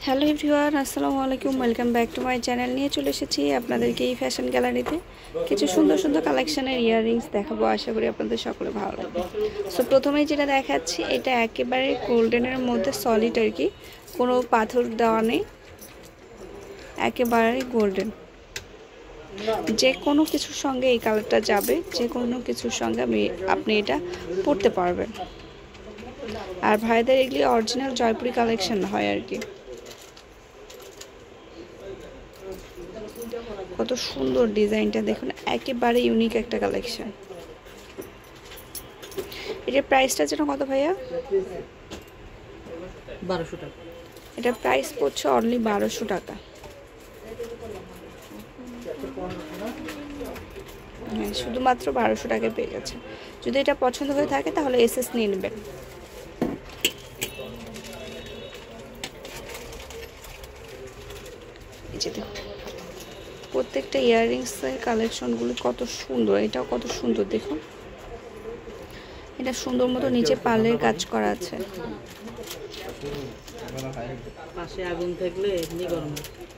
Hello everyone, আসসালামু আলাইকুম। Welcome back to my channel. নিয়ে চলে এসেছি আপনাদেরকে এই ফ্যাশন গ্যালারিতে কিছু সুন্দর সুন্দর কালেকশনের ইয়াররিংস দেখাবো। আশা করি আপনাদের সকলে ভালো লাগবে। সো প্রথমেই যেটা দেখাচ্ছি, এটা একেবারে গোল্ডেনের মধ্যে সলিড আর কি, কোনো পাথর দেওয়া নেই, একেবারে গোল্ডেন। যে কোনো কিছুর সঙ্গে এই কালারটা যাবে, যে কোনো কিছুর সঙ্গে আপনি এটা পরতে পারবেন। আর ভাইদের এগুলি অরিজিনাল জয়পুরি কালেকশন হয় আর কি। কত সুন্দর ডিজাইনটা দেখুন, একেবারে ইউনিক একটা কালেকশন। এটার প্রাইসটা যেন কত ভাইয়া? 1200 টাকা। এটার প্রাইস পড়ছে অনলি 1200 টাকা। হ্যাঁ, শুধুমাত্র 1200 টাকায় পেয়ে যাচ্ছে। যদি এটা পছন্দ হয়ে থাকে তাহলে এসএস নিয়ে নেবেন। এই যে দেখুন, প্রত্যেকটা ইয়াররিংসের কালেকশনগুলো কত সুন্দর। এটাও কত সুন্দর দেখুন, এটা সুন্দর মতো নিচে পার্লের কাজ করা আছে। পাশে আগুন থাকলে এমনি গরম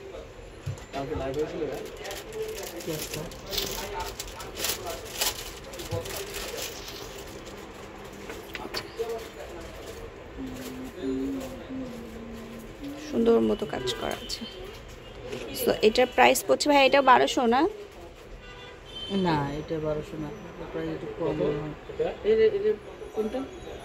সুন্দর মতো কাজ করা আছে। তো এটার প্রাইস পড়ছে ভাই, এটা 1200 না? না, এটা 1200 না, প্রায় একটু কম হয়। কোনটা?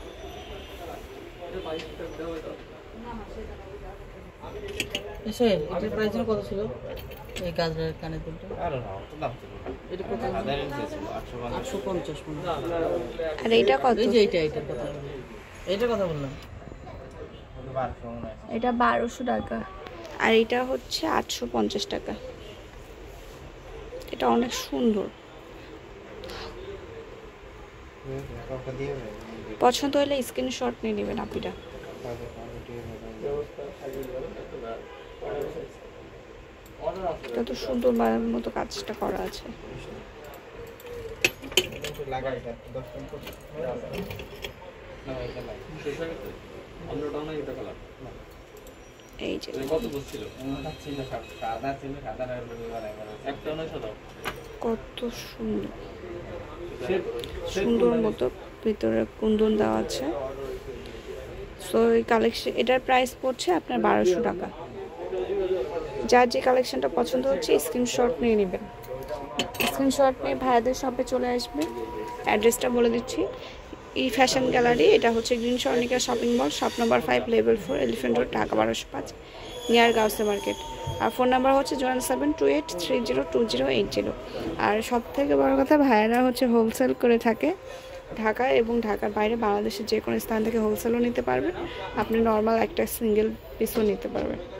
এসে এটার প্রাইস কত ছিল? এই গাজরের কানের দুলটা এটা কত? 850 মনে হয়। আর এইটা কত? এই যে এইটার কথা, এইটার কথা বললাম। এটা 1200 টাকা, আর এটা হচ্ছে 850 টাকা। এটা অনেক সুন্দর, পছন্দ হলে স্ক্রিনশট নিয়ে নেবেন আপনারা। কত সুন্দর মতো কাজটা করা আছে। এই যে কত সুন্দর সুন্দর মতো ভিতরে কুন্দন দেওয়া আছে। সো এই কালেকশন, এটার প্রাইস পড়ছে আপনার 1200 টাকা। যার যে কালেকশনটা পছন্দ হচ্ছে স্ক্রিনশট নিয়ে নেবেন। স্ক্রিনশট নিয়ে ভাইয়াদের শপে চলে আসবে। অ্যাড্রেসটা বলে দিচ্ছি, এই ফ্যাশন গ্যালারি, এটা হচ্ছে green Swarnika shopping mall, shop number 5, level 4, elephant road, Dhaka 1205, near গাউসে মার্কেট। আর ফোন নাম্বার হচ্ছে 01728302080। আর সব থেকে বড় কথা, ভাইয়ারা হচ্ছে হোলসেল করে থাকে ঢাকায় এবং ঢাকার বাইরে বাংলাদেশের যে কোনো স্থান থেকে হোলসেলও নিতে পারবেন। আপনি নর্মাল একটা সিঙ্গেল পিসও নিতে পারবেন।